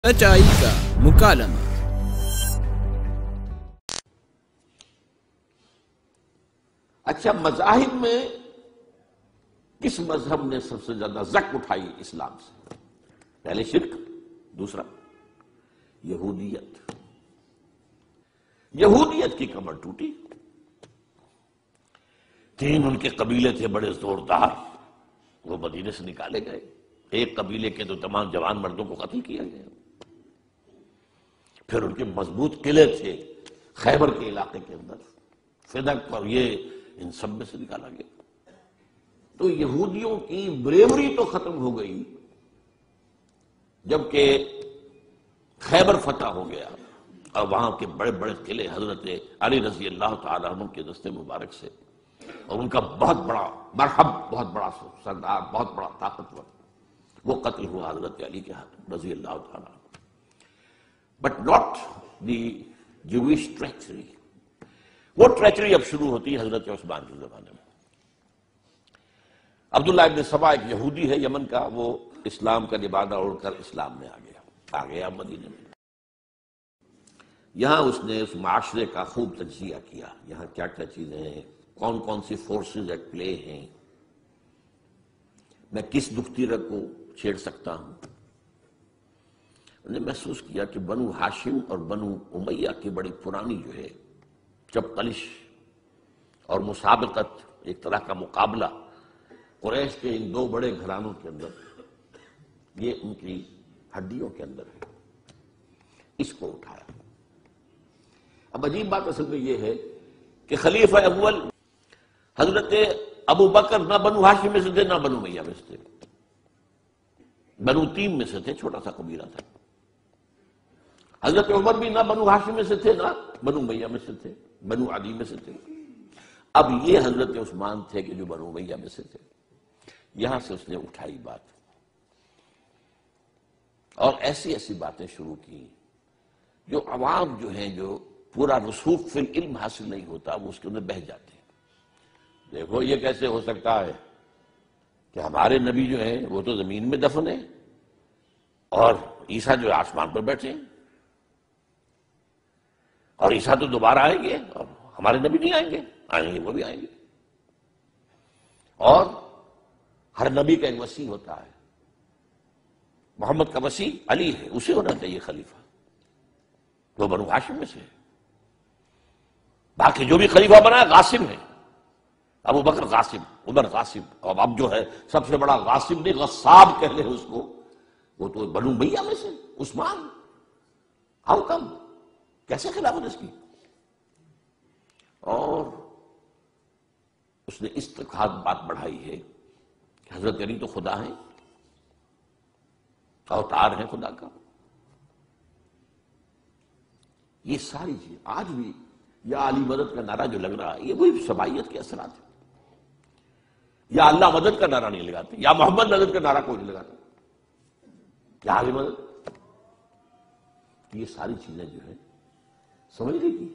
سچائی کا مکالمہ۔ اچھا، مذاہب میں کس مذہب نے سب سے زیادہ زک اٹھائی اسلام سے؟ پہلے شرک، دوسرا یہودیت۔ یہودیت کی کمر ٹوٹی، تین ان کے قبیلے تھے بڑے زوردار، وہ مدینے سے نکالے گئے۔ ایک قبیلے کے تو تمام جوان مردوں کو قتل کیا گیا۔ پھر ان کے مضبوط قلعے تھے خیبر کے علاقے کے اندر، فدق اور یہ ان سب میں سے نکالا گیا۔ تو یہودیوں کی بریوری تو ختم ہو گئی جبکہ خیبر فتح ہو گیا اور وہاں کے بڑے بڑے قلعے حضرت علی رضی اللہ تعالیٰ عنہ کے دستے مبارک سے، اور ان کا بہت بڑا مرحب، بہت بڑا سردار، بہت بڑا طاقتور، وہ قتل ہوا حضرت علی کے ہاتھ رضی اللہ تعالیٰ عنہ۔ But not the Jewish treachery. وہ ٹریچری اب شروع ہوتی ہے حضرت عثمان کے زمانے میں۔ عبداللہ ابن سبا ایک یہودی ہے یمن کا، وہ اسلام کا لبادہ اوڑھ کر اسلام میں آ گیا مدینے میں۔ یہاں اس نے اس معاشرے کا خوب تجزیہ کیا، یہاں کیا کیا چیزیں ہیں، کون کون سی فورسز ایٹ پلے ہیں، میں کس دختیرہ کو چھیڑ سکتا ہوں۔ انہوں نے محسوس کیا کہ بنو ہاشم اور بنو امیہ کی بڑی پرانی جو ہے چپقلش اور مسابقت، ایک طرح کا مقابلہ قریش کے ان دو بڑے گھرانوں کے اندر، یہ ان کی ہڈیوں کے اندر ہے، اس کو اٹھایا۔ اب عجیب بات اصل میں یہ ہے کہ خلیفہ اول حضرت ابو بکر نہ بنو ہاشم میں سے تھے نہ بنو امیہ میں سے تھے، بنو تیم میں سے تھے، چھوٹا سا قبیلہ تھا۔ حضرت عمر بھی نہ بنو ہاشم میں سے تھے نہ بنو امیہ میں سے تھے، بنو عدی میں سے تھے۔ اب یہ حضرت عثمان تھے کہ جو بنو امیہ میں سے تھے۔ یہاں سے اس نے اٹھائی بات اور ایسی ایسی باتیں شروع کی جو عوام جو ہیں، جو پورا رسوخ فی العلم حاصل نہیں ہوتا، وہ اس کے اندر بہہ جاتے ہیں۔ دیکھو یہ کیسے ہو سکتا ہے کہ ہمارے نبی جو ہیں وہ تو زمین میں دفن ہیں اور عیسیٰ جو آسمان پر بیٹھے ہیں، اور عیسیٰ تو دوبارہ آئیں گے اور ہمارے نبی نہیں آئیں گے وہ بھی آئیں گے، اور ہر نبی کا ایک وصی ہوتا ہے، محمد کا وصی علی ہے، اسے ہونا چاہیے خلیفہ، وہ بنو ہاشم میں سے ہے۔ باقی جو بھی خلیفہ بنا ہے غاصب ہے، ابو بکر غاصب، عمر غاصب، اور اب جو ہے سب سے بڑا غاصب نہیں غصاب کہہ لیں اس کو، وہ تو بنو امیہ میں سے عثمان۔ ہاؤ کم، کیسے خلافت اس کی؟ اور اس نے اس تک بات بڑھائی ہے کہ حضرت علی تو خدا ہیں، اوتار ہیں خدا کا۔ یہ ساری چیز آج بھی یا علی مدد کا نعرہ جو لگ رہا ہے، یہ وہی سبائیت کے اثرات ہیں۔ یا اللہ مدد کا نعرہ نہیں لگاتے، یا محمد مدد کا نعرہ کوئی نہیں لگاتا، یا علی مدد۔ یہ ساری چیزیں جو ہیں سمجھ رہی تھی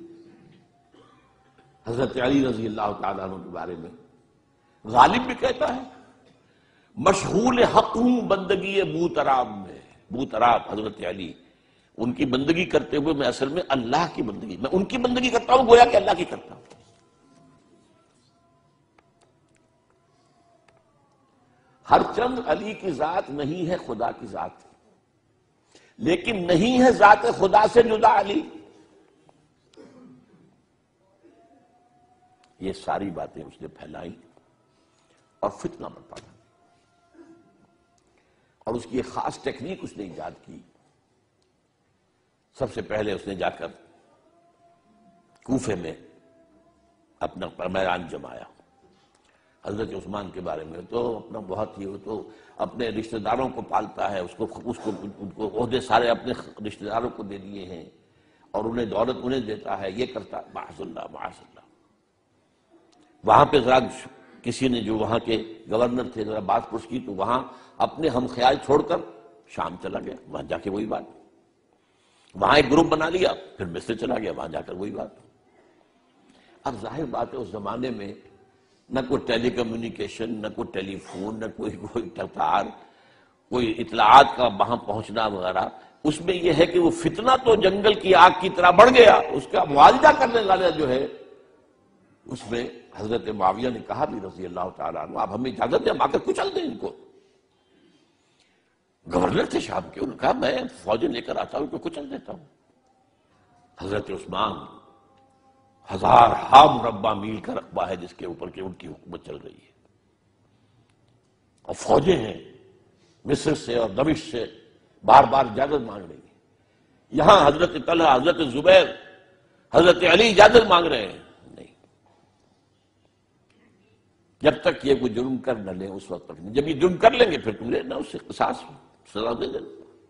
حضرت علی رضی اللہ تعالیٰ عنہ کے بارے میں غالب بھی کہتا ہے مشغول حق ہوں بندگی بوتراب میں۔ بوتراب حضرت علی، ان کی بندگی کرتے ہوئے میں اصل میں اللہ کی بندگی، میں ان کی بندگی کرتا ہوں گویا کہ اللہ کی کرتا ہوں۔ ہر چند علی کی ذات نہیں ہے خدا کی ذات، لیکن نہیں ہے ذات خدا سے جدا علی۔ یہ ساری باتیں اس نے پھیلائی اور فتنہ برپا کیا، اور اس کی ایک خاص ٹیکنیک اس نے ایجاد کی۔ سب سے پہلے اس نے جا کر کوفے میں اپنا میدان جمایا۔ حضرت عثمان کے بارے میں تو اپنا بہت ہی، وہ تو اپنے رشتہ داروں کو پالتا ہے، ان کو عہدے سارے اپنے رشتہ داروں کو دے دیے ہیں، اور انہیں دولت انہیں دیتا ہے، یہ کرتا ہے، معاذ اللہ معاذ اللہ۔ وہاں پہ ذرا کسی نے جو وہاں کے گورنر تھے ذرا بات پوچھ کی تو وہاں اپنے ہم خیال چھوڑ کر شام چلا گیا، وہاں جا کے وہی بات، وہاں ایک گروپ بنا لیا، پھر مصر چلا گیا، وہاں جا کر وہی بات۔ اب ظاہر بات ہے اس زمانے میں نہ کوئی ٹیلی کمیونیکیشن، نہ کوئی ٹیلی فون، نہ کوئی تار، کوئی اطلاعات کا وہاں پہنچنا وغیرہ، اس میں یہ ہے کہ وہ فتنہ تو جنگل کی آگ کی طرح بڑھ گیا، اس کا معالجہ کرنے والا جو ہے اس میں حضرت معاویہ نے کہا بھی رضی اللہ تعالیٰ عنہ آپ ہمیں اجازت دیں ہم آ کر کچل دیں ان کو. گورنر تھے شام کے، انہوں نے کہا میں فوجیں لے کر آتا ہوں ان کو کچل دیتا ہوں. حضرت عثمان 1000 مربع میل کا رقبہ ہے جس کے اوپر کہ ان کی حکومت چل رہی ہے، اور فوجیں ہیں مصر سے اور دمشق سے بار بار اجازت مانگ رہی ہیں. یہاں حضرت طلحہ، حضرت زبیر، حضرت علی اجازت مانگ رہے ہیں. نہیں، جب تک یہ کوئی جرم کر نہ لیں اس وقت تک نہیں. جب یہ جرم کر لیں گے پھر تم لینا اس سے قصاص سزا دے دینا.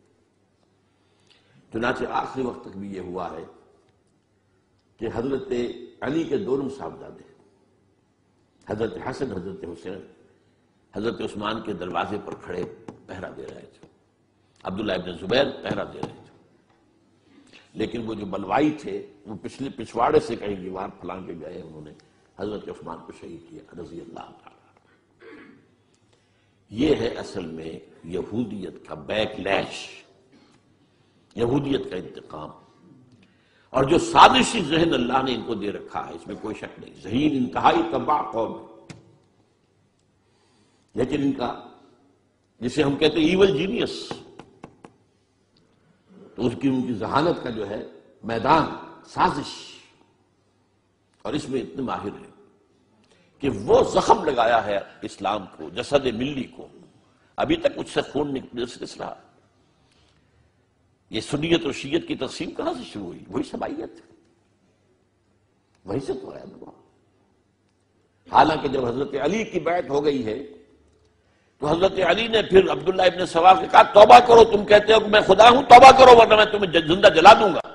چنانچہ آخری وقت تک بھی یہ ہوا ہے کہ حضرت علی کے دونوں صاحبزادے حضرت حسن، حضرت حسین، حضرت عثمان کے دروازے پر کھڑے پہرا دے رہے تھے. عبداللہ ابن زبیر پہرا دے رہے تھے، لیکن وہ جو بلوائی تھے وہ پچھلے پچھواڑے سے کہیں دیوار پھلانگ کے گئے، انہوں نے حضرت عثمان کو شہید کیا رضی اللہ تعالیٰ. یہ ہے اصل میں یہودیت کا بیک لیش، یہودیت کا انتقام. اور جو سازشی ذہن اللہ نے ان کو دے رکھا ہے اس میں کوئی شک نہیں. ذہین انتہائی تباہ قوم، لیکن ان کا جسے ہم کہتے ہیں ایول جینیس، تو ان کی ذہانت کا جو ہے میدان سازش، اور اس میں اتنے ماہر ہیں کہ وہ زخم لگایا ہے اسلام کو، جسد ملی کو. ابھی تک اس سے خون نکل رہا. یہ سنیت اور شیعت کی تقسیم کہاں سے شروع ہوئی؟ وہی سبائیت، وہی سے تو ہے. حالانکہ جب حضرت علی کی بیعت ہو گئی ہے تو حضرت علی نے پھر عبداللہ ابن سوا سے کہا توبہ کرو، تم کہتے ہو کہ میں خدا ہوں، توبہ کرو ورنہ میں تمہیں زندہ جلا دوں گا.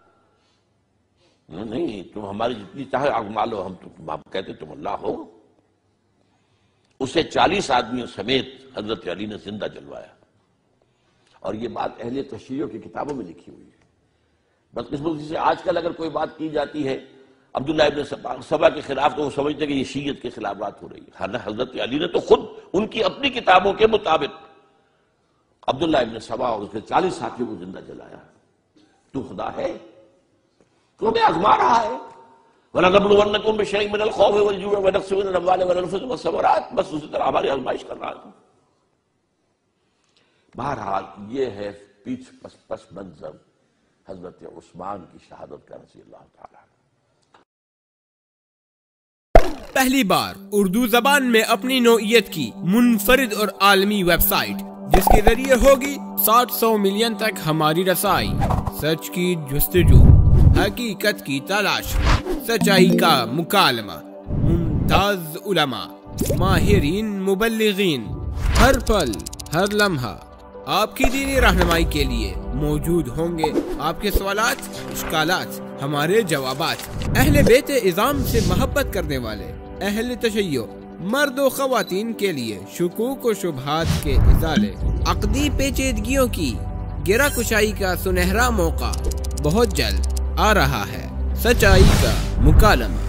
نہیں، تم ہماری جتنی چاہے آگ مالو، ہم کہتے تم اللہ ہو. اسے 40 آدمیوں سمیت حضرت علی نے زندہ جلوایا. اور یہ بات اہل تشیع کی کتابوں میں لکھی ہوئی ہے. بدقسمتی سے آج کل اگر کوئی بات کی جاتی ہے عبداللہ ابن سبا کے خلاف تو وہ سمجھتے ہیں کہ یہ شیعت کے خلاف بات ہو رہی ہے. حضرت علی نے تو خود ان کی اپنی کتابوں کے مطابق عبداللہ ابن سبا اور اس کے 40 ساتھیوں کو زندہ جلایا. تو خدا ہے، تو ہمیں آزما رہا ہے. وَلَنَبْلُوَنَّكُمْ بِشَيْءٍ مِّنَ الْخَوْفِ وَالْجُوعِ وَنَقْصٍ مِّنَ الْأَمْوَالِ وَالْأَنفُسِ وَالثَّمَرَاتِ. بس اسی طرح ہماری آزمائش کر رہا ہے. بہرحال یہ ہے پس منظر حضرت عثمان کی شہادت کا رضی اللہ تعالیٰ. پہلی بار اردو زبان میں اپنی نوعیت کی منفرد اور عالمی ویب سائٹ جس کے ذریعے ہوگی 700 ملین تک ہماری رسائی. سچ کی جستجو، حقیقت کی تلاش، سچائی کا مکالمہ، ممتاز علماء، ماہرین مبلغین، ہر پل ہر لمحہ آپ کی دینی رہنمائی کے لیے موجود ہوں گے. آپ کے سوالات، اشکالات، ہمارے جوابات. اہل بیت اعظام سے محبت کرنے والے اہل تشیع مرد و خواتین کے لیے شکوک و شبہات کے ازالے، عقدی پیچیدگیوں کی گرہ کشائی کا سنہرا موقع بہت جلد آ رہا ہے. سچائی کا مکالمہ.